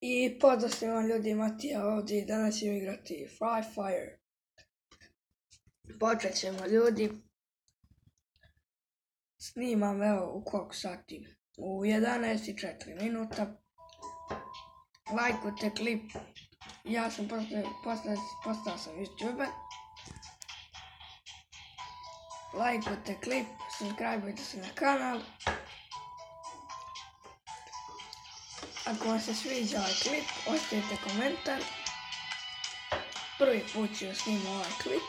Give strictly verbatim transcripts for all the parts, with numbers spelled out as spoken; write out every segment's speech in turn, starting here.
I pozdrav svima ljudi, Matija ovdje i danas ćemo igrati Free Fire. Počet ćemo ljudi. Snimam evo u koliko sati? U jedanaest i četiri minuta. Lajkujte klip. Ja sam postao, postao sam YouTuber. Lajkujte klip, subscribeujte se na kanal. Ako vam se sviđa ovaj klip, ostavite komentar. Prvi put ću snimam ovaj klip.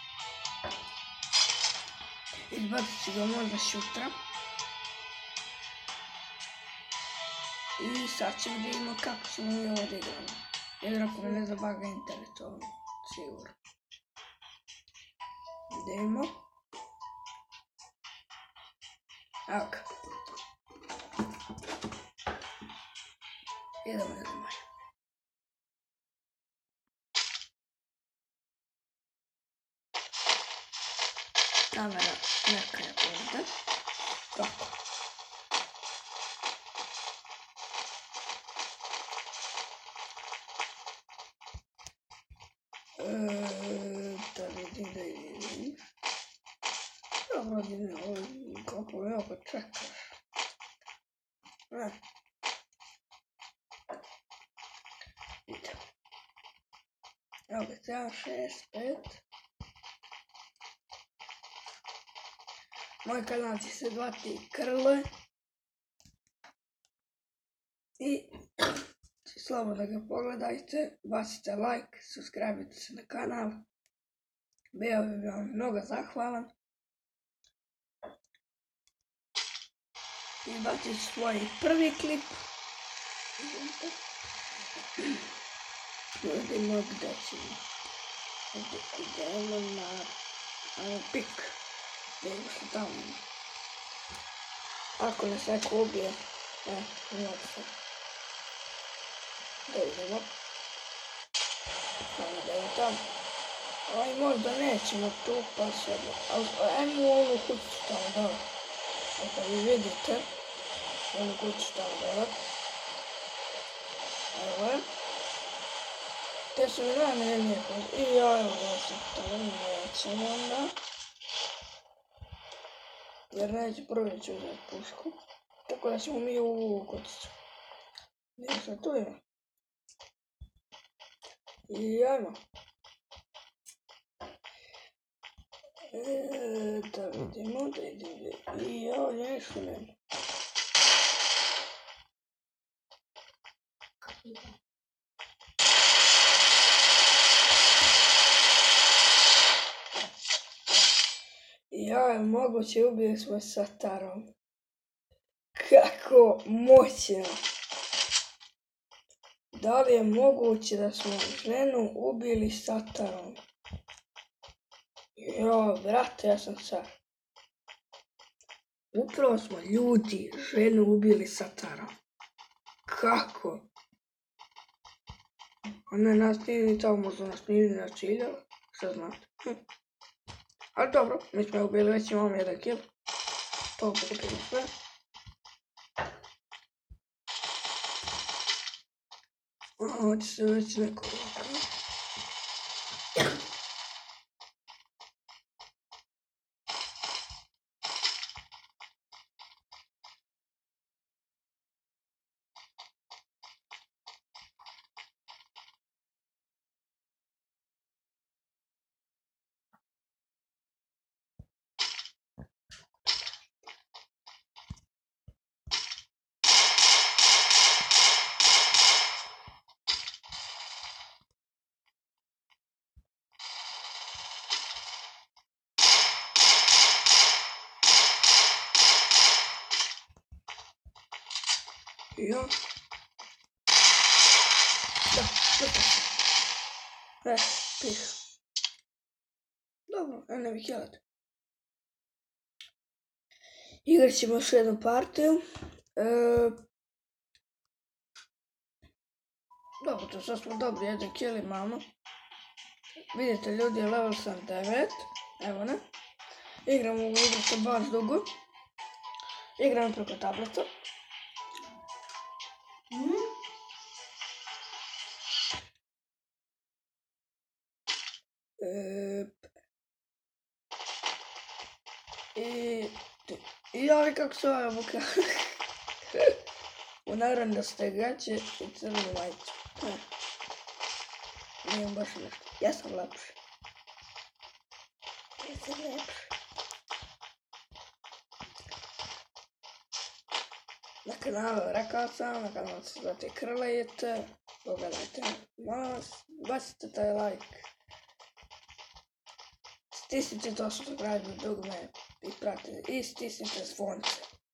Izbacit ću ga možda sutra. I sad ćemo da vidimo kako ćemo mi ovo da igramo. Jer ako me ne zabaga internet, ovo sigurno. Da vidimo. Evo ga. Idemo da idemo. Kamera neka je ovdje. Tako. Da vidim, da vidim. Dobro, da vidim, kako je ovo čekaš. Ne. Idemo. Evo ga, sedam, šest, pet. Moj kanal će se zvati Krle. I slobodno ga pogledajte, bacite like, subscribeujte se na kanal. Bio bi vam mnogo zahvalan. I bacit ću svoj prvi klip. Vidimo gdje ćemo. Idemo na pik. Vidimo što tamo. Ako nas neko ubije, ne, nema se. Da vidimo. Ajmo da je tamo. Ovaj možda nećemo tu pa sebe. Ajmo u ovu kuću tamo dole. Ako vi vidite, ovu kuću tamo dole. Evo je. Te su mi najmiljenije kuće. I ja evo da se tamo nećemo onda. Jer neću prvi ću uzeti pušku. Tako da ćemo mi u ovu kućicu. Gdje se tu ima? I ajmo. E, da vidimo, da idemo. I ja ovdje ništa nema. Ja je moguće ubije svoj satarom. Kako moćno! Da li je moguće da smo ženu ubili satarom? Jo, brate, ja sam car. Upravo smo ljudi ženu ubili satarom. Kako? Ona nas nije ni tamo, možda nas nije ni načiljala. Šta znate? Hm. Ali dobro, mi smo ubili, već imamo jedan kill. To pokupimo sve. Ovo će se već neko ovako. Ja. Da, dobro. E, pih. Dobro, ja ne bih jelat. Igrat ćemo još jednu partiju. E, dobro, to sad smo dobri, jedan kill imamo. Vidite ljudi, level sam devet. Evo ne. Igramo u igru sa baš dugo. Igramo preko tableta. stvari kako se ova obuka. Unaram da ste gaće i crnu majicu. Nijem baš nešto. Ja sam lepši. Ja sam lepši. Na kanalu rekao sam, na kanalu se zvate Krlejete. Pogledajte, molim vas, bacite taj like. Stisnite to subscribe dugme i pratite i stisnite zvonce.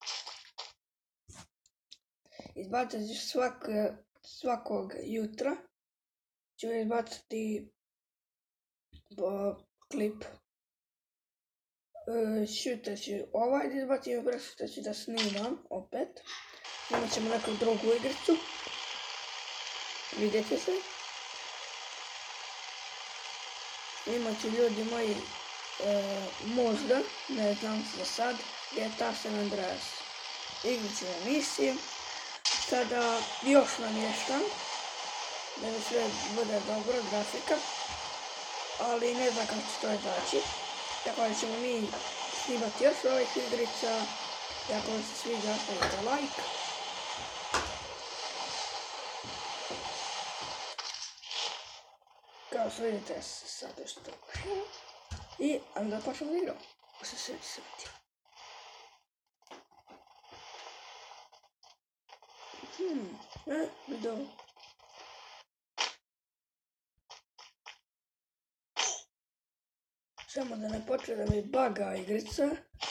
Izbacite svak, svakog jutra. Ću izbaciti po klip. Šutat ću ovaj da izbacim i prešutat ću da snimam opet. Snimat ćemo neku drugu igricu. Vidite se. Snimat ću ljudi moji e, možda, ne znam za sad, G T A San Andreas. Igrat ću emisije. Sada još namještam da mi sve bude dobro, grafika, ali ne znam kako će to izaći. Tako da ćemo mi snimati još ovih igrica. Ako vam se sviđa, ostavite like. Kao što vidite, ja se sad još to i ajmo da počnemo da igramo. Ko se sve sretio. Hmm, e, vidio. Samo da ne počne da mi baga igrica.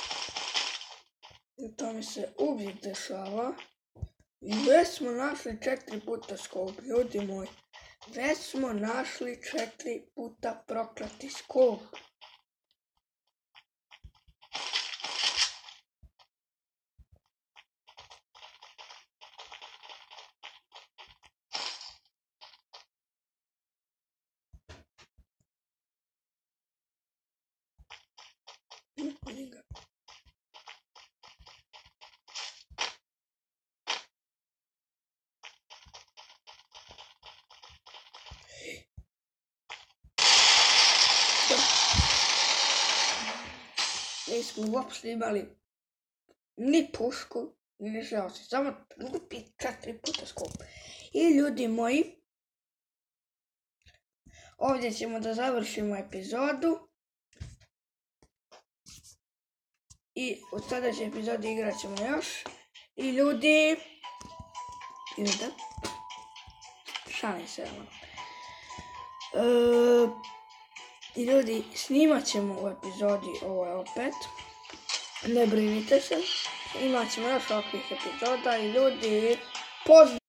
I to mi se uvijek dešava. I već smo našli četiri puta skop, ljudi moji. Već smo našli četiri puta proklati skop. Nismo uopšte imali ni pušku, ni ništa osim, samo glupi četiri puta skop. I ljudi moji, ovdje ćemo da završimo epizodu. I u sljedećoj epizodi igrat ćemo još. I ljudi, idete, šalim se vam. E, I ljudi, snimat ćemo u epizodi ovo opet. Ne brinite se. Imat ćemo još ovakvih epizoda i ljudi, pozdrav!